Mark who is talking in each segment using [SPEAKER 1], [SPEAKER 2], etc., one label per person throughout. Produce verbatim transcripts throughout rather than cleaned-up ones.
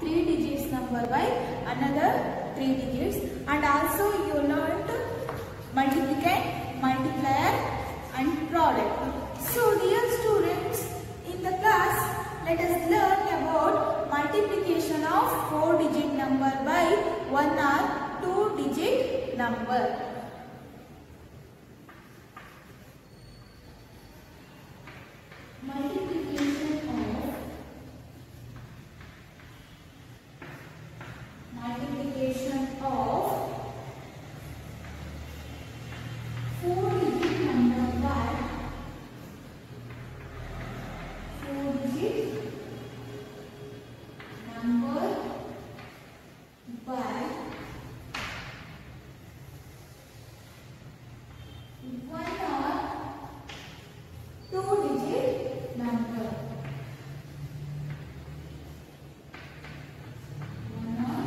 [SPEAKER 1] three digits number by another three digits, and also you learnt multiplicand, multiplier and product. So dear students, in the class let us learn about multiplication of four digit number by one or two digit number. Multiplication of multiplication of four digit number by four digit number by one or two digit number. One or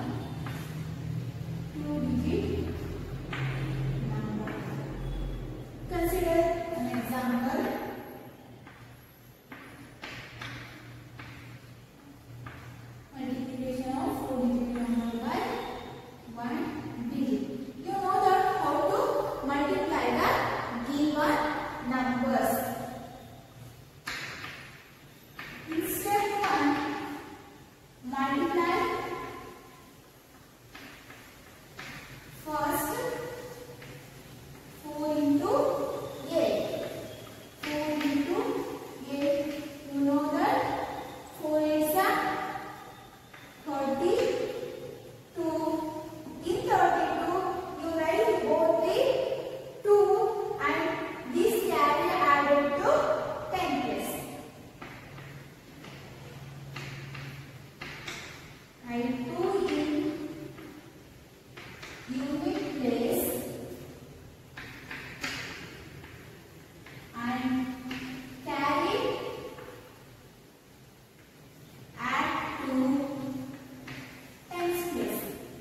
[SPEAKER 1] two digit number. Consider an example. Multiplication of four digit number by one digit. You know that how to multiply the given numbers. In step one, multiply first four into eight. four into eight. You know that four is a thirty-two. In thirty-two, you write both the two and this carry added to ten place. Write two in unit place and carry add to tens place.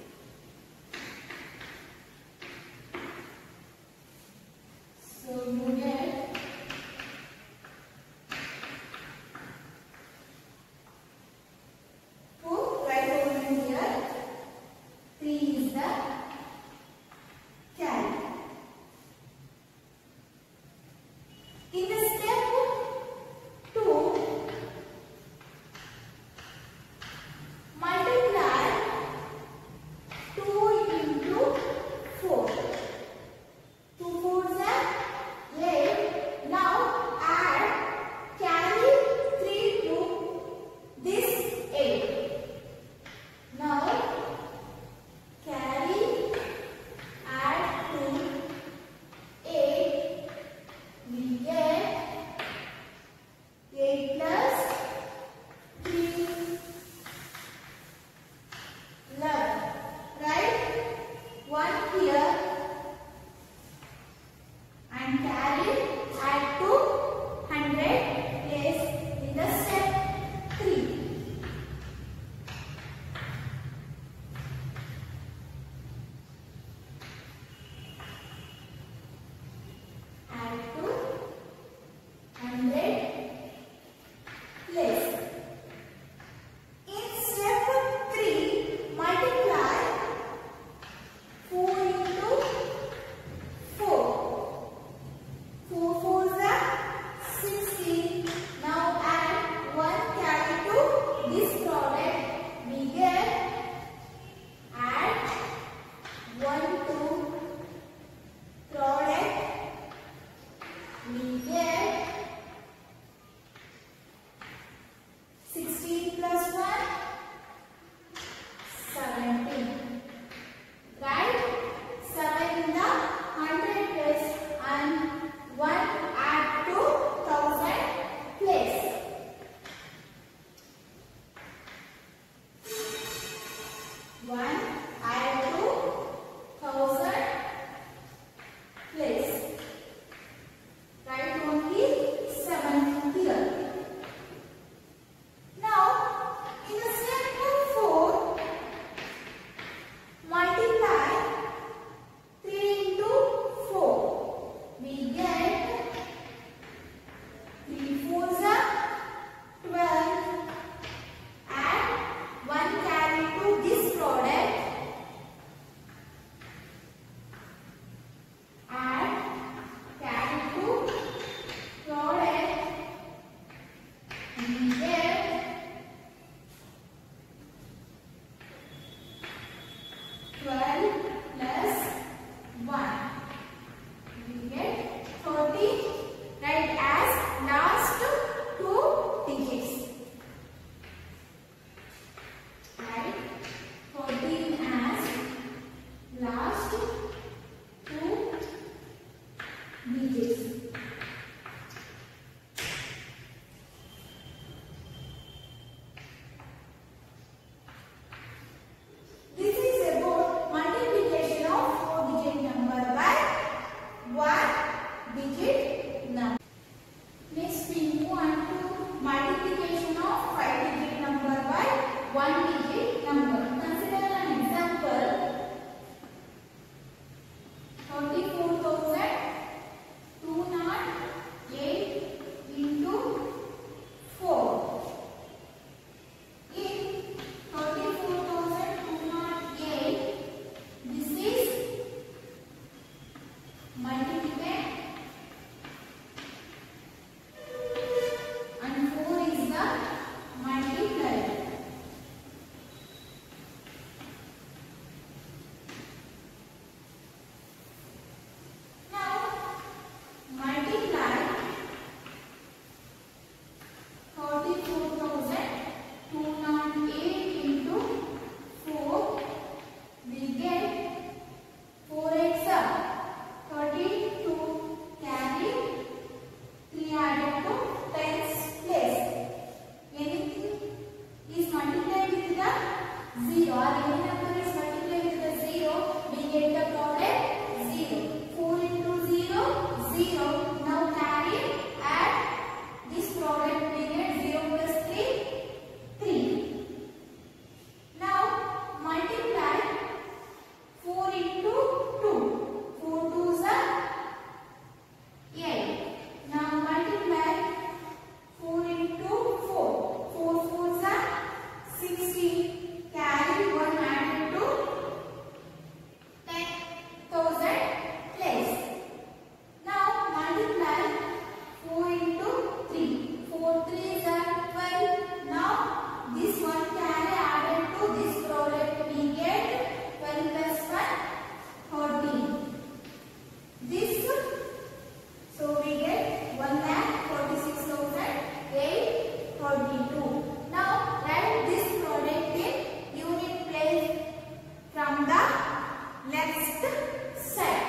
[SPEAKER 1] So you get two right over here. Three is the carry. In the step two, multiply two into four. two fours are eight. Now add carry three to this eight. Now carry add to eight. We get eight plus three, eleven. Right? one here and carry add to one hundred place in the step three. Add to one hundred place. In step three, multiply four into four. four fours are sixteen. Now add one carry to this product. We get add one to product. We get sixteen plus one, seventeen. Right? seven in the one hundred place and one add to one thousand place. one add to one thousand place. Write only seven here. Now, in the step four, multiply three into four. We get three fours are twelve. Add one carry digit number. Next we move on to multiplication of five digit number by one digit number. Consider an example. thirty-four thousand two hundred eight into four. In thirty-four thousand two hundred eight, this is multiplicand and four is the multiplier. Now multiply thirty-four thousand two hundred eight into four, we get four x thirty-two, carry three added to tens place. Anything is multiplied with the zero or any number is multiplied with the zero, we get the product zero. four into zero, zero. Now carry, add this product, we get zero plus three, three. Now multiply four into two. four twos are eight. Now multiply four into four. four fours are sixteen. Carry one added to ten thousand place. Now multiply four into three. four threes are twelve. Now this one carry added to this product, we get twelve plus one, thirteen. This, so we get one lakh forty-six thousand eight hundred thirty-two. Now write this product in unit place from the left side.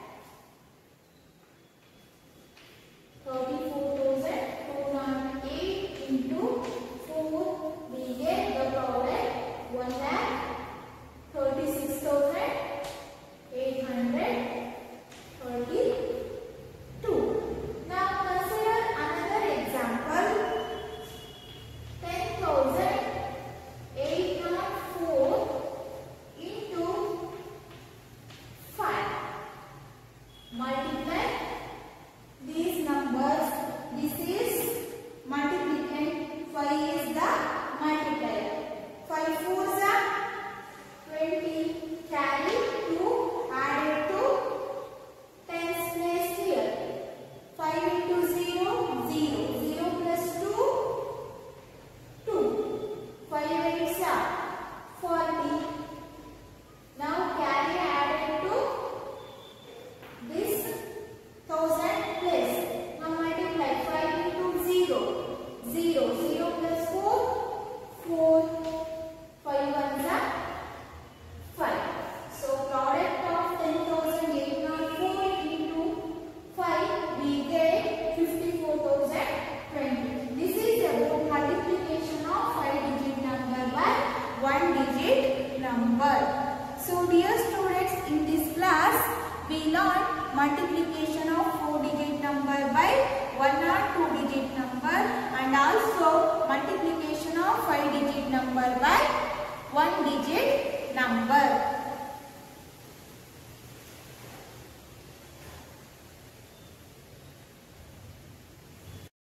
[SPEAKER 1] thirty-four thousand two hundred eight into four, we get the product one lakh thirty-six thousand eight hundred thirty-two. Now consider another example. ten thousand eight hundred four into five. Multiply these numbers. This is multiplicand, five is the multiplier. five fours are twenty. Carry two added to tens place here. five into zero, zero. zero plus two, two. five eights are forty. Now carry added to this thousand place. Now multiply five into zero, zero. zero plus four, four. five ones are five. So product of ten thousand eight hundred four into five, we get fifty-four thousand twenty. This is about multiplication of five digit number by one digit number. So dear students, in this class we learned multiplication of four digit number by one or two digit number and also multiplication of five digit number by one digit number.